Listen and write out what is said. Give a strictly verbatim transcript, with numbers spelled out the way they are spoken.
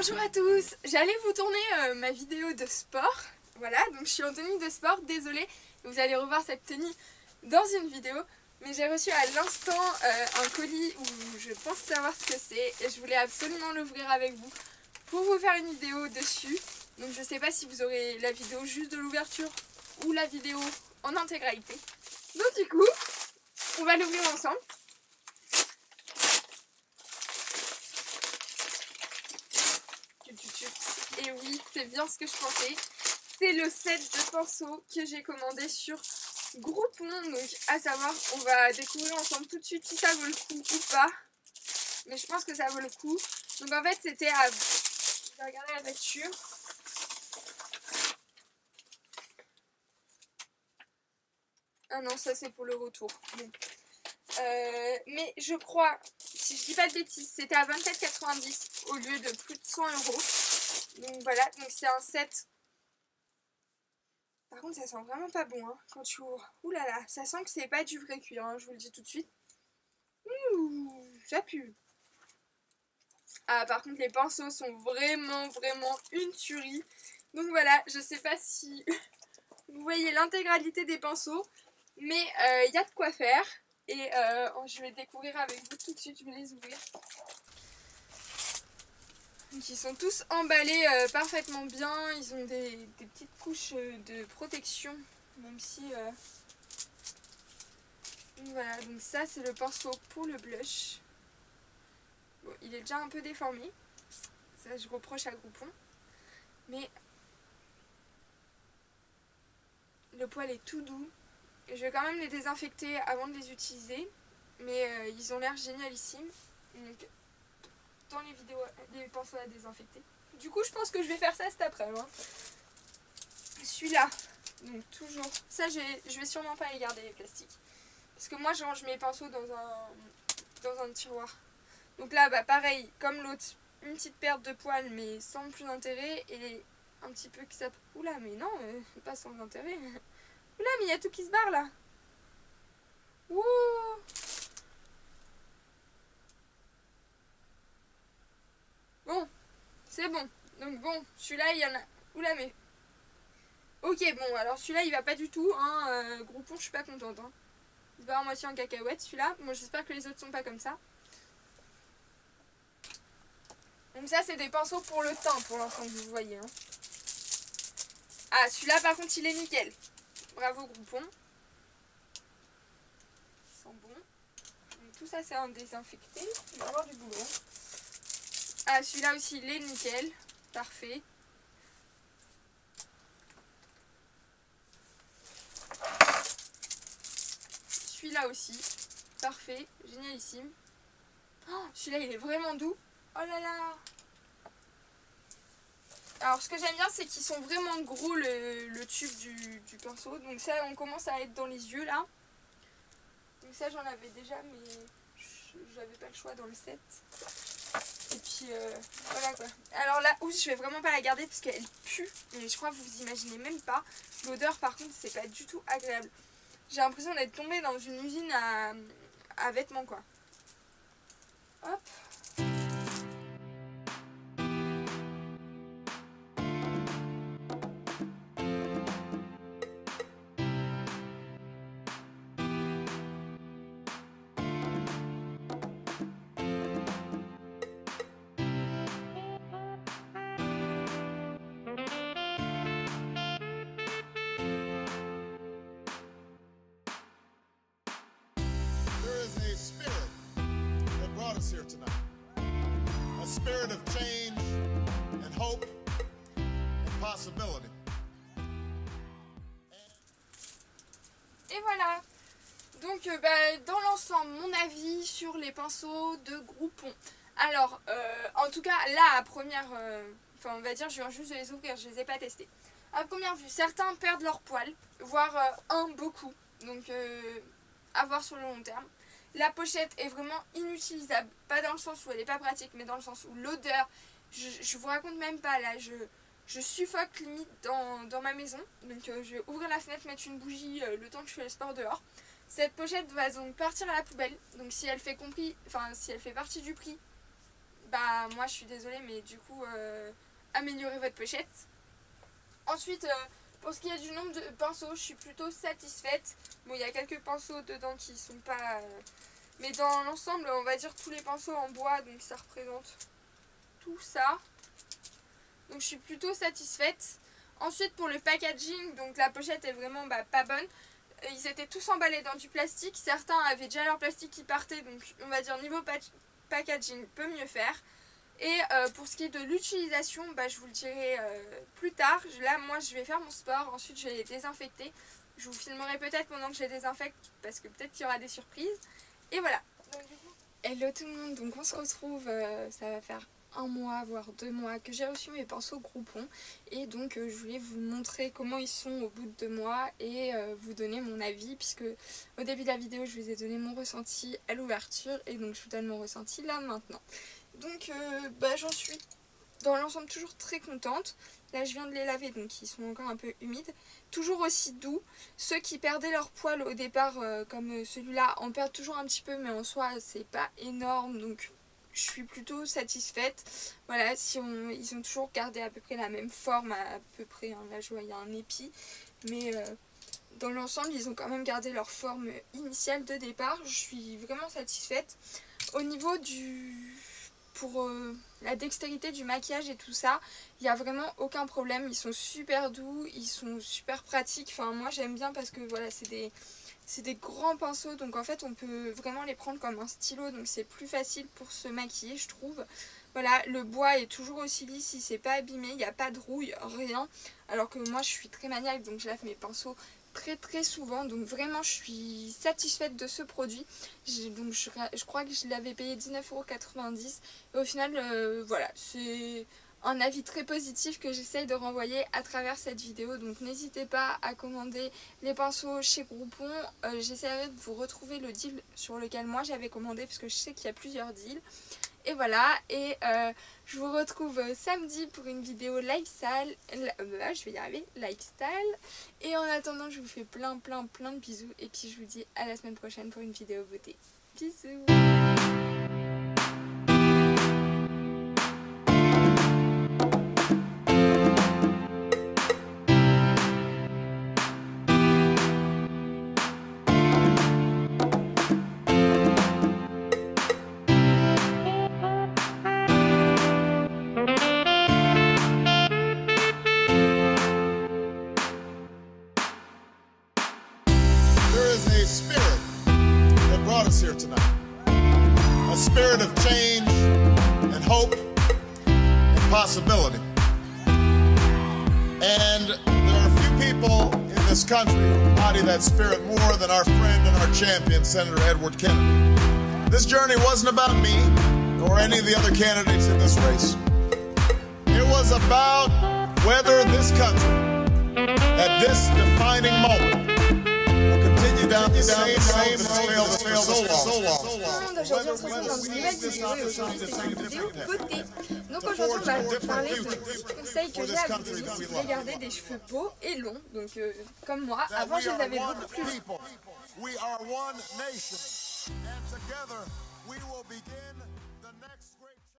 Bonjour à tous, j'allais vous tourner euh, ma vidéo de sport, voilà, donc je suis en tenue de sport, désolée, vous allez revoir cette tenue dans une vidéo, mais j'ai reçu à l'instant euh, un colis où je pense savoir ce que c'est et je voulais absolument l'ouvrir avec vous pour vous faire une vidéo dessus, donc je sais pas si vous aurez la vidéo juste de l'ouverture ou la vidéo en intégralité, donc du coup, on va l'ouvrir ensemble. Et oui, c'est bien ce que je pensais. C'est le set de pinceaux que j'ai commandé sur Groupon. Donc à savoir, on va découvrir ensemble tout de suite si ça vaut le coup ou pas. Mais je pense que ça vaut le coup. Donc en fait c'était à... Je vais regarder la facture. Ah non, ça c'est pour le retour. Bon. Euh, mais je crois, si je dis pas de bêtises, c'était à vingt-quatre quatre-vingt-dix au lieu de plus de cent euros. Donc voilà, donc c'est un set. Par contre ça sent vraiment pas bon hein, quand tu ouvres. Ouh là là, ça sent que c'est pas du vrai cuir, hein, je vous le dis tout de suite. Ouh, ça pue. Ah par contre les pinceaux sont vraiment vraiment une tuerie. Donc voilà, je sais pas si vous voyez l'intégralité des pinceaux. Mais il euh, y a de quoi faire. Et euh, je vais découvrir avec vous tout de suite, je vais les ouvrir. Donc ils sont tous emballés euh, parfaitement bien, ils ont des, des petites couches euh, de protection, même si... Euh... Donc voilà, donc ça c'est le pinceau pour le blush. Bon, il est déjà un peu déformé, ça je reproche à Groupon, mais le poil est tout doux. Et je vais quand même les désinfecter avant de les utiliser, mais euh, ils ont l'air génialissimes. Donc, dans les vidéos, les pinceaux à désinfecter. Du coup, je pense que je vais faire ça cet après-midi. Hein. Celui-là, donc toujours. Ça, je vais sûrement pas les garder les plastiques. Parce que moi, je range mes pinceaux dans un, dans un tiroir. Donc là, bah pareil, comme l'autre, une petite perte de poils, mais sans plus d'intérêt. Et un petit peu que ça... Oula, mais non, euh, pas sans intérêt. Oula, mais il y a tout qui se barre là. Ouh. Bon, c'est bon. Donc bon, celui-là, il y en a... Oula, mais... Ok, bon, alors celui-là, il va pas du tout. Hein. Euh, Groupon, je suis pas contente. Hein. Il se barre à moitié en cacahuète, celui-là. Moi, j'espère que les autres sont pas comme ça. Donc ça, c'est des pinceaux pour le teint, pour l'instant, que vous voyez. Hein. Ah, celui-là, par contre, il est nickel. Bravo, Groupon. Ils sont bons. Donc, tout ça, c'est un désinfecté. Il va y avoir du boulot. Ah, celui-là aussi, il est nickel. Parfait. Celui-là aussi. Parfait. Génialissime. Oh, celui-là, il est vraiment doux. Oh là là. Alors, ce que j'aime bien, c'est qu'ils sont vraiment gros, le, le tube du, du pinceau. Donc ça, on commence à être dans les yeux, là. Donc ça, j'en avais déjà, mais j'avais pas le choix dans le set. Et puis, euh, voilà quoi. Alors là, où je vais vraiment pas la garder parce qu'elle pue. Et je crois que vous imaginez même pas. L'odeur, par contre, c'est pas du tout agréable. J'ai l'impression d'être tombée dans une usine à, à vêtements, quoi. Hop. Here tonight. A spirit of change and hope and possibility. Et voilà. Donc euh, bah, dans l'ensemble, mon avis sur les pinceaux de Groupon. Alors, euh, en tout cas, là, à première... Euh, enfin, on va dire, je viens juste de les ouvrir, je les ai pas testés. À première vue, certains perdent leur poil, voire euh, un beaucoup. Donc, euh, à voir sur le long terme. La pochette est vraiment inutilisable, pas dans le sens où elle n'est pas pratique, mais dans le sens où l'odeur, je, je vous raconte même pas là, je, je suffoque limite dans, dans ma maison. Donc euh, je vais ouvrir la fenêtre, mettre une bougie euh, le temps que je fais le sport dehors. Cette pochette va donc partir à la poubelle, donc si elle fait compris, enfin si elle fait partie du prix, bah moi je suis désolée, mais du coup, euh, améliorez votre pochette. Ensuite, euh, pour ce qui est du nombre de pinceaux, je suis plutôt satisfaite. Bon, il y a quelques pinceaux dedans qui sont pas... Euh, mais dans l'ensemble, on va dire tous les pinceaux en bois, donc ça représente tout ça. Donc je suis plutôt satisfaite. Ensuite, pour le packaging, donc la pochette est vraiment bah, pas bonne. Ils étaient tous emballés dans du plastique. Certains avaient déjà leur plastique qui partait, donc on va dire niveau packaging peut mieux faire. Et euh, pour ce qui est de l'utilisation, bah, je vous le dirai euh, plus tard. Là, moi, je vais faire mon sport. Ensuite, je vais les désinfecter. Je vous filmerai peut-être pendant que je les désinfecte parce que peut-être qu'il y aura des surprises. Et voilà. Donc, du coup... Hello tout le monde. Donc, on se retrouve. Euh, ça va faire un mois, voire deux mois que j'ai reçu mes pinceaux Groupon. Et donc, euh, je voulais vous montrer comment ils sont au bout de deux mois et euh, vous donner mon avis. Puisque au début de la vidéo, je vous ai donné mon ressenti à l'ouverture. Et donc, je vous donne mon ressenti là maintenant. Donc euh, bah, j'en suis dans l'ensemble toujours très contente. Là je viens de les laver, donc ils sont encore un peu humides. Toujours aussi doux. Ceux qui perdaient leur poil au départ, euh, comme celui-là, en perdent toujours un petit peu, mais en soi c'est pas énorme, donc je suis plutôt satisfaite. Voilà, si on, ils ont toujours gardé à peu près la même forme, à peu près, hein. Là je vois il y a un épi, mais euh, dans l'ensemble ils ont quand même gardé leur forme initiale de départ. Je suis vraiment satisfaite. Au niveau du... Pour euh, la dextérité du maquillage et tout ça, il n'y a vraiment aucun problème. Ils sont super doux, ils sont super pratiques. Enfin, moi j'aime bien parce que voilà, c'est des, c'est des grands pinceaux. Donc en fait, on peut vraiment les prendre comme un stylo. Donc c'est plus facile pour se maquiller, je trouve. Voilà, le bois est toujours aussi lisse, il ne s'est pas abîmé, il n'y a pas de rouille, rien. Alors que moi je suis très maniaque, donc je lave mes pinceaux très très souvent, donc vraiment je suis satisfaite de ce produit. Donc je, je crois que je l'avais payé dix-neuf euros quatre-vingt-dix et au final euh, voilà, c'est un avis très positif que j'essaye de renvoyer à travers cette vidéo. Donc n'hésitez pas à commander les pinceaux chez Groupon. euh, j'essaierai de vous retrouver le deal sur lequel moi j'avais commandé, parce que je sais qu'il y a plusieurs deals. Et voilà, et euh, je vous retrouve samedi pour une vidéo lifestyle, euh, je vais y arriver, lifestyle. Et en attendant, je vous fais plein plein plein de bisous. Et puis je vous dis à la semaine prochaine pour une vidéo beauté. Bisous. Here tonight, a spirit of change and hope and possibility. And there are few people in this country who embody that spirit more than our friend and our champion, Senator Edward Kennedy. This journey wasn't about me or any of the other candidates in this race. It was about whether this country, at this defining moment, down the same, same, same, Aujourd'hui on se retrouve dans une nouvelle vidéo et aujourd'hui c'est une vidéo beauté. Donc aujourd'hui on va vous parler de petits conseils que j'ai à vous donner si vous voulez garder des cheveux beaux et longs. Donc euh, comme moi, avant je les avais beaucoup plus longs.